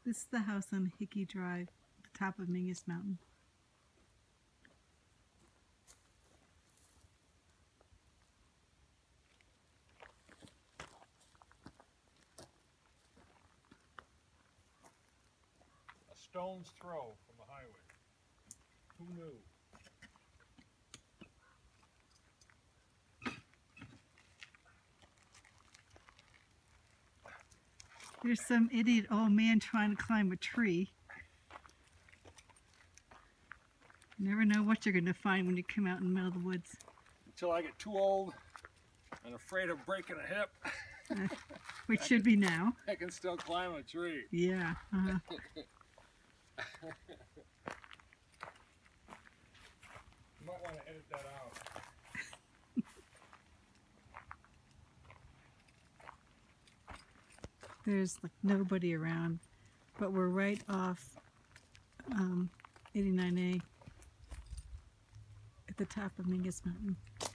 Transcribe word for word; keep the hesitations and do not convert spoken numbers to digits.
This is the house on Hickey Drive, the top of Mingus Mountain. A stone's throw from the highway. Who knew? There's some idiot old man trying to climb a tree. You never know what you're going to find when you come out in the middle of the woods. Until I get too old and afraid of breaking a hip. Uh, which should be now. I can still climb a tree. Yeah. Uh-huh. You might want to edit that out. There's like nobody around, but we're right off um, eighty-nine A at the top of Mingus Mountain.